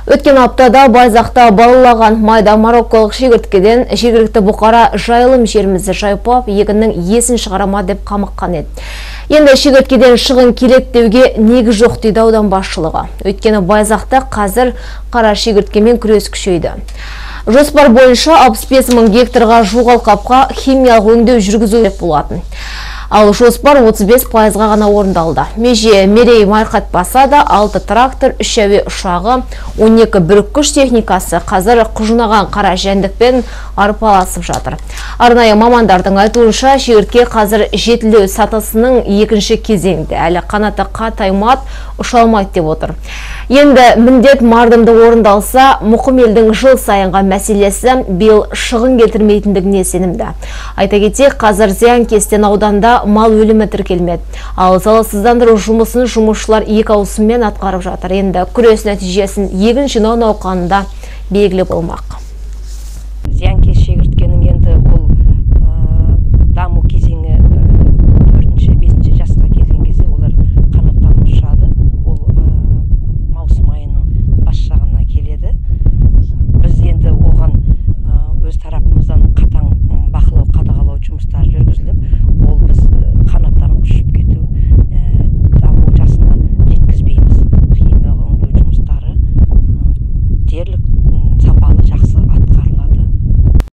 Өткен аптада Байзақта балалаған майда марокколық шегірткеден жергілікті бұқара жайылым жерімізді жайпап, егіннің есін шығарама деп қамыққан еді. Енді шегірткеден шығын келет деуге негіз жоқ дейді аудан басшылығы. Өйткені Байзақта қазір қара шегірткемен күрес күшейді. Жоспар бойынша 65 мың гектарға жуық алқапқа химиялық өңдеу жүргізу болатын. Ал жоспар 35%-ға ғана орындалды. Меже мерей майқатпаса да 6 трактор, 3 әуе ұшағы, 12 бүріккіш техникасы қазір құжынаған қара жәндікпен арпаласып жатыр. Арнайы мамандардың айтуынша, шегіртке қазір жетілдеу сатысының екінші кезеңде. Әлі қанаты қатаймат, ұша алмайды деп отыр. Енді міндет мардымды орындалса, мұқым елдің жыл сайынға мәселесі биыл шығын келтірмейтіндігіне сенімді. Айта кетсек, қазір Зиянкестен ауданда мал өлімі тіркелмеді. Ал залалсыздандыру жұмысын жұмысшылар 2 ауысыммен атқарып жатыр. Енді күрес нәтижесін егін жинау науқанында белгілі болмақ.